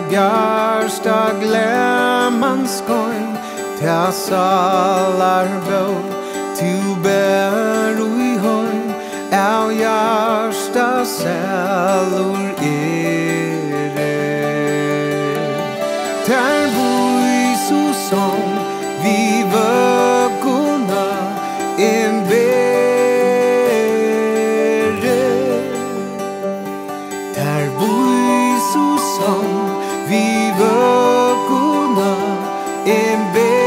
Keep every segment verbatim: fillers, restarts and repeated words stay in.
bjørsta glemmanskoin ta salar bø tu bær ui hoi av hjärsta sälur ere ter bui su som vi vöguna en bere ter bui su som vi vöguna en bere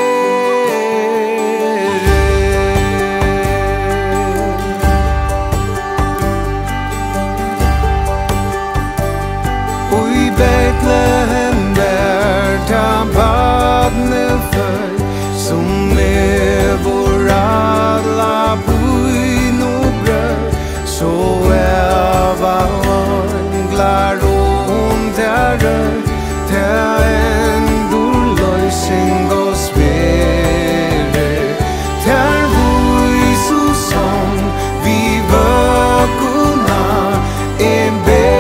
Bethlehem där ta badne för som lever alla buin och bröd så äva ånglar om där ta ändå lösning och spere där bui så som vi vöguna en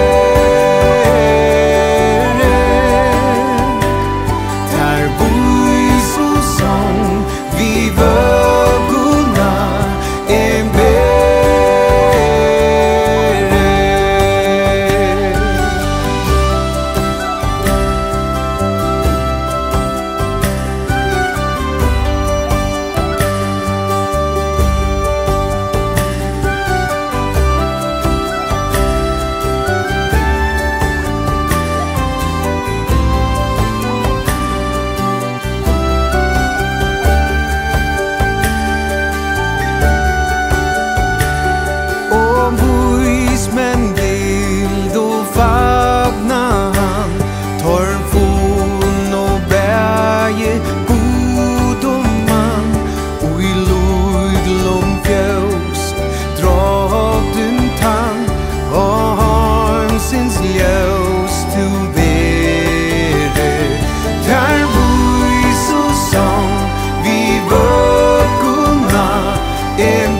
men vill då fagna han torrfon och berge godoman och i lugglom fjäus draden tann och harmsins ljus till vere där bui så som vi vöguna en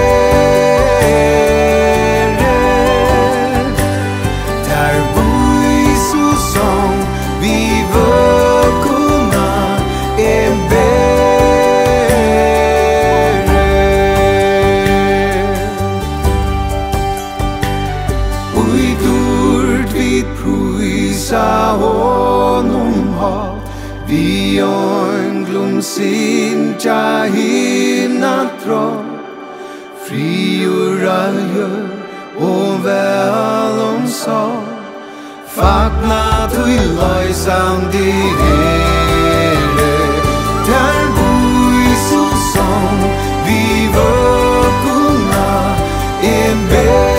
Prisa honom ha vi önglum sinja hinna tro friura gör och väl om så fagna till löjsandi here där bui så som vi vöguna en bär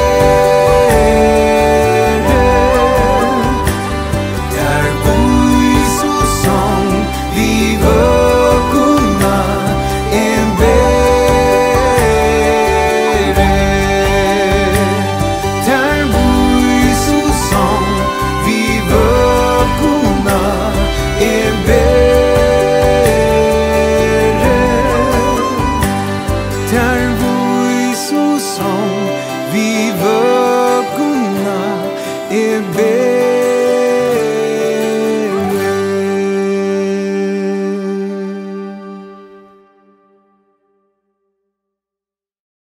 vi vöguna är